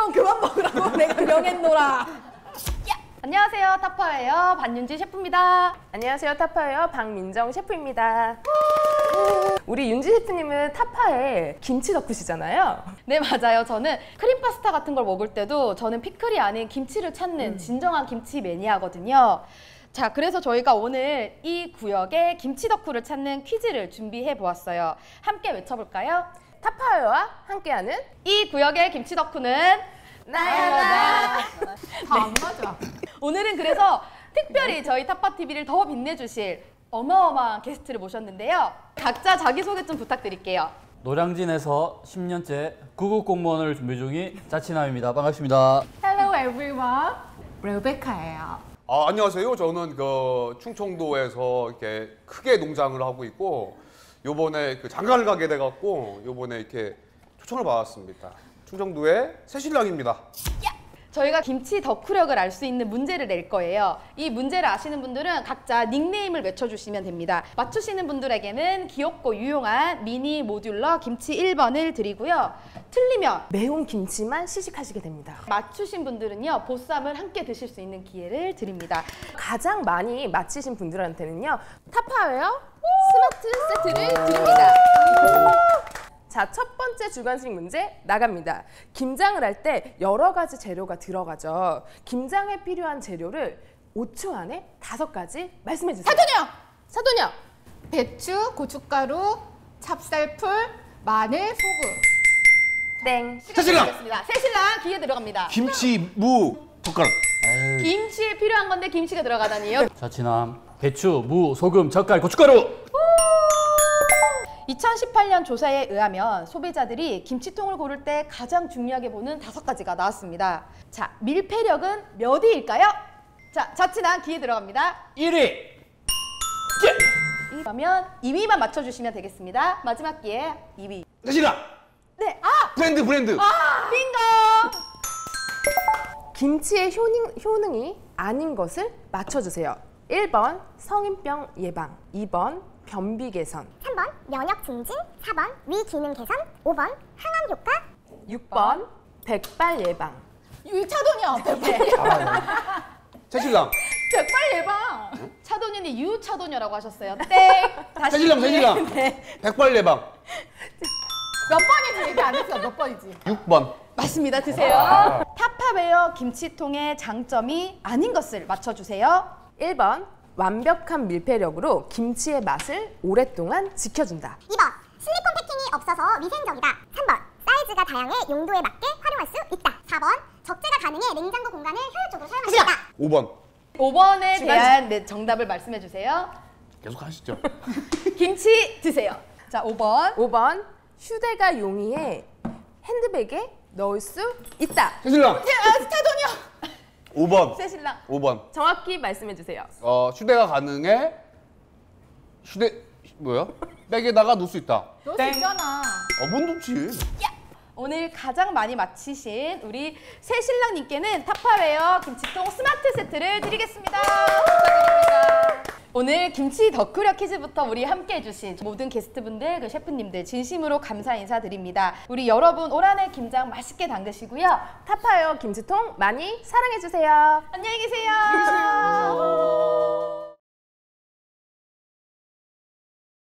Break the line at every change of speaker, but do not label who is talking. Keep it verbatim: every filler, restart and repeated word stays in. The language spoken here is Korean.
김치통 그만 먹으라고 내가 명했노라. 안녕하세요, 타파예요. 반윤지 셰프입니다.
안녕하세요, 타파예요. 박민정 셰프입니다. 우리 윤지 셰프님은 타파에 김치 덕후시잖아요.
네, 맞아요. 저는 크림 파스타 같은 걸 먹을 때도 저는 피클이 아닌 김치를 찾는 음. 진정한 김치 매니아거든요. 자, 그래서 저희가 오늘 이 구역의 김치 덕후를 찾는 퀴즈를 준비해 보았어요. 함께 외쳐볼까요?
타파예요와 함께하는
이 구역의 김치 덕후는 나야나.
다 안 맞아.
오늘은 그래서 특별히 저희 타파티비를 더 빛내주실 어마어마한 게스트를 모셨는데요. 각자 자기소개 좀 부탁드릴게요.
노량진에서 십 년째 구급 공무원을 준비 중인 자치남입니다. 반갑습니다.
Hello everyone. 레베카예요.
아, 안녕하세요. 저는 그 충청도에서 이렇게 크게 농장을 하고 있고 요번에 그 장가를 가게 돼 갖고 요번에 이렇게 초청을 받았습니다. 충청도의 새신랑입니다.
저희가 김치 덕후력을 알 수 있는 문제를 낼 거예요. 이 문제를 아시는 분들은 각자 닉네임을 외쳐주시면 됩니다. 맞추시는 분들에게는 귀엽고 유용한 미니 모듈러 김치 일 번을 드리고요. 틀리면
매운 김치만 시식하시게 됩니다.
맞추신 분들은요, 보쌈을 함께 드실 수 있는 기회를 드립니다.
가장 많이 맞히신 분들한테는요, 타파예요 스마트 세트를 드립니다. 자, 첫 번째 주관식 문제 나갑니다. 김장을 할 때 여러 가지 재료가 들어가죠. 김장에 필요한 재료를 오 초 안에 다섯 가지 말씀해 주세요.
사돈이요.
사돈이요.
배추, 고춧가루, 찹쌀풀, 마늘, 소금.
땡.
새신랑!
새신랑 기회 들어갑니다.
김치, 무, 젓가락.
에이,
김치에 필요한 건데 김치가 들어가다니요.
자치남 배추, 무, 소금, 젓갈, 고춧가루.
이천십팔 년 조사에 의하면 소비자들이 김치통을 고를 때 가장 중요하게 보는 다섯 가지가 나왔습니다. 자, 밀폐력은 몇 위일까요? 자, 자치남 기회 들어갑니다.
일 위.
그러면 이 위만 맞춰주시면 되겠습니다. 마지막 기회 이 위.
새신랑!
네, 아!
브랜드, 브랜드!
아! 빙고!
김치의 효능, 효능이 아닌 것을 맞춰주세요. 일 번 성인병 예방, 이 번 변비 개선,
삼 번 면역 증진, 사 번 위 기능 개선, 오 번 항암 효과,
육 번 백발 예방.
유차돈이요.
새신랑!
백발 예방! 차도녀니 유차도녀라고 하셨어요. 땡! 다시
새신랑, 새신랑!
네.
백발 예방.
몇 번이지 얘기 안 했어. 몇 번이지?
육 번.
맞습니다. 드세요. 타파베어 김치통의 장점이 아닌 것을 맞춰주세요.
일 번 완벽한 밀폐력으로 김치의 맛을 오랫동안 지켜준다.
이 번 실리콘 패킹이 없어서 위생적이다, 삼 번 사이즈가 다양해 용도에 맞게 활용할 수 있다, 사 번 적재가 가능해 냉장고 공간을 효율적으로 사용할 수 있다.
오 번.
오 번에 대한 네, 정답을 말씀해 주세요.
계속 하시죠.
김치 드세요. 자, 오 번.
오 번 휴대가 용이해 핸드백에 넣을 수 있다.
새신랑!
아, 차도녀!
오 번.
새신랑.
오 번.
정확히 말씀해 주세요.
어, 휴대가 가능해. 휴대 뭐야? 백에다가 넣을 수 있다.
넣을 수 있잖아.
어, 뭔 넣지?
오늘 가장 많이 맞히신 우리 새신랑님께는 타파웨어 김치통 스마트 세트를 드리겠습니다. 축하드립니다. 오늘 김치 덕후력 퀴즈부터 우리 함께 해주신 모든 게스트분들, 그 셰프님들 진심으로 감사 인사드립니다. 우리 여러분 올 한해 김장 맛있게 담그시고요.
타파예요 김치통 많이 사랑해 주세요.
안녕히 계세요.